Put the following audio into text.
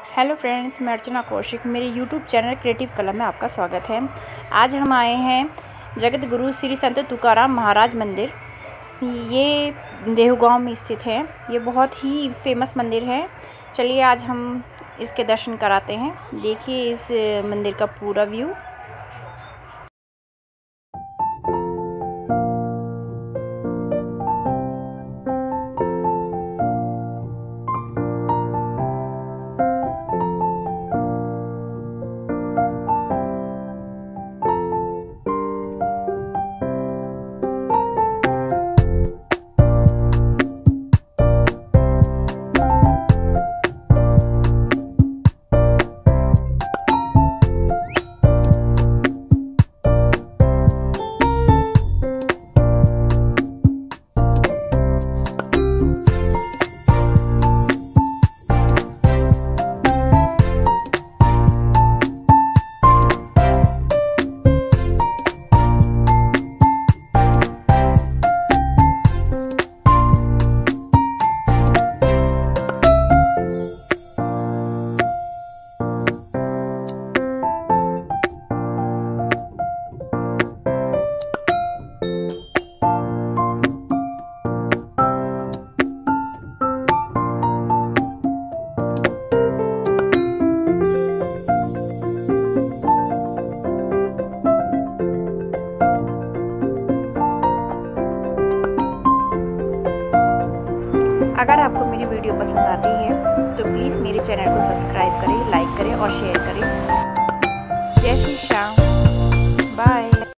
Hello friends, मैं अर्चना कौशिक। मेरे YouTube channel creative कला में आपका स्वागत है। आज हम आए हैं जगत गुरु श्री संत तुकाराम महाराज मंदिर। ये देहूगांव में स्थित है। ये बहुत ही फेमस मंदिर है। चलिए आज हम इसके दर्शन कराते हैं। देखिए इस मंदिर का पूरा व्यू। अगर आपको मेरी वीडियो पसंद आती है तो प्लीज़ मेरे चैनल को सब्सक्राइब करें, लाइक करें और शेयर करें। जय श्री श्याम।